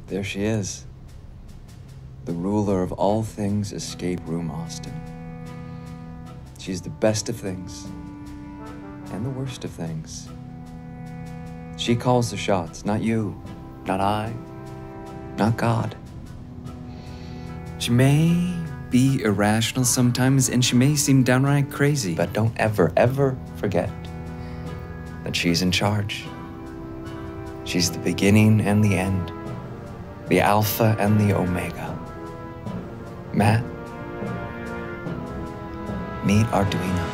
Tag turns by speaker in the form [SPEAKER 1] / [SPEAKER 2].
[SPEAKER 1] There she is, the ruler of all things Escape Room Austin. She's the best of things and the worst of things. She calls the shots, not you, not I, not God. She may be irrational sometimes, and she may seem downright crazy, but don't ever, ever forget that she's in charge. She's the beginning and the end, the Alpha and the Omega. Matt, meet Arduina.